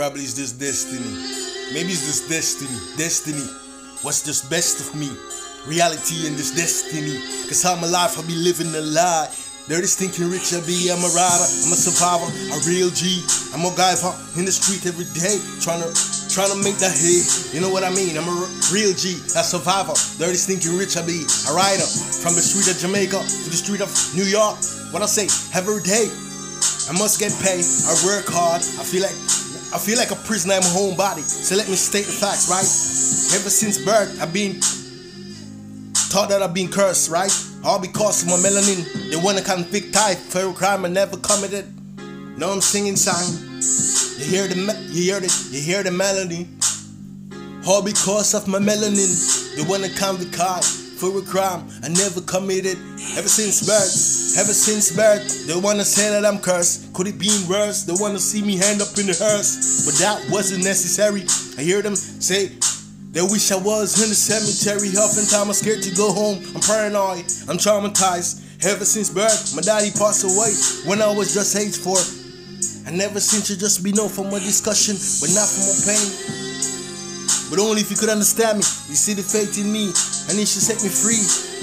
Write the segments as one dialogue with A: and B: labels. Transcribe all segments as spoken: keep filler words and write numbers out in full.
A: Probably it's just destiny. Maybe it's just destiny. Destiny. What's just best of me? Reality in this destiny. Cause all my life I be living a lie. Dirty stinking rich I be. I'm a rider, I'm a survivor, a real G. I'm a guy in the street every day, trying to trying to make that hay. You know what I mean? I'm a real G, a survivor. Dirty stinking rich I be. A rider from the street of Jamaica to the street of New York. What I say, every day I must get paid. I work hard. I feel like I feel like a prisoner in my own body. So let me state the facts, right? Ever since birth, I've been taught that I've been cursed, right? All because of my melanin. They wanna convict I for a crime I never committed. Now I'm singing song. You hear the you hear the you hear the melody. All because of my melanin. They wanna convict I for a crime I never committed. Ever since birth, ever since birth, they wanna say that I'm cursed. Could it be worse? They wanna see me hand up in the hearse, but that wasn't necessary. I hear them say they wish I was in the cemetery. Oftentimes I'm scared to go home. I'm paranoid, I'm traumatized. Ever since birth, my daddy passed away when I was just age four. I never seem to just be known for my discussion, but not for my pain. But only if you could understand me. You see the faith in me, and it should set me free.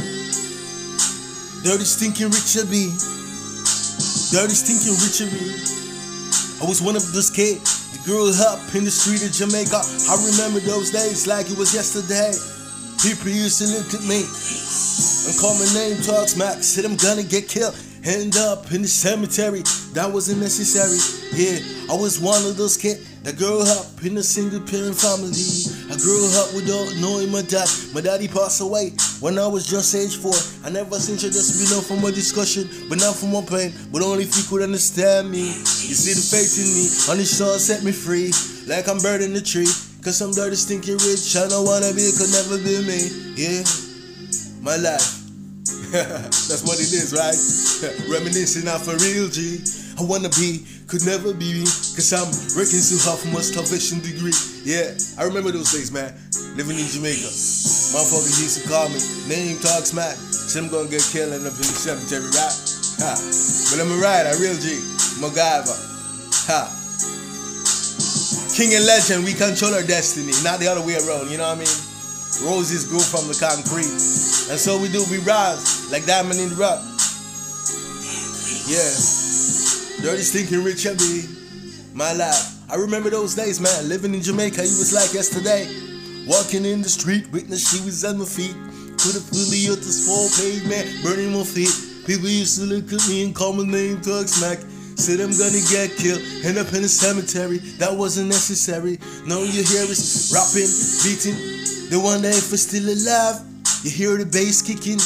A: Dirty stinking Richard B. Dirty stinking Richard B. I was one of those kids. Grew up in the street of Jamaica. I remember those days like it was yesterday. People used to look at me and call my name, talk smack, said I'm gonna get killed, end up in the cemetery. That wasn't necessary. Yeah, I was one of those kids that grew up in a single parent family. I grew up without knowing my dad. My daddy passed away when I was just age four. I never seemed to just be known for my discussion, but not for my pain. But only if you could understand me. You see the faith in me, on the shore set me free, like I'm bird in the tree. Cause I'm dirty, stinking rich, I don't wanna be, could never be me. Yeah, my life. That's what it is, right? Reminiscing off a real G. I wanna be, could never be me. Cause I'm working so hard for my starvation degree. Yeah, I remember those days, man. Living in Jamaica. Motherfuckers used to call me, name talk smack. Said I'm gonna get killed and up in the cemetery, right? Ha. But I'm a rider, a real G. MacGyver. Ha. King and legend, we control our destiny, not the other way around, you know what I mean? Roses grow from the concrete, and so we do, we rise like diamond in the rough. Yeah, dirty stinking rich I be, my life. I remember those days, man, living in Jamaica, it was like yesterday. Walking in the street with the shoes at my feet, could have fully out this full pavement, burning my feet. People used to look at me and call my name, talk smack. Said I'm gonna get killed, end up in a cemetery. That wasn't necessary. Now you hear us rapping, beating. The one that if we're still alive, you hear the bass kicking,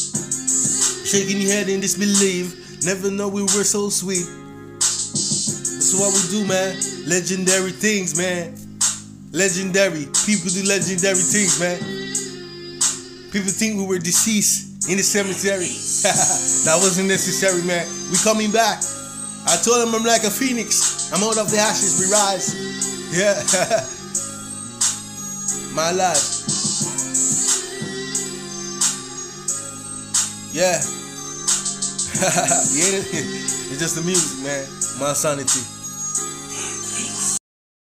A: shaking your head in disbelief. Never know we were so sweet. That's what we do, man. Legendary things, man. Legendary. People do legendary things, man. People think we were deceased in the cemetery. That wasn't necessary, man. We coming back. I told him I'm like a phoenix. I'm out of the ashes, we rise. Yeah. My life. Yeah. Yeah. It's just the music, man. My sanity.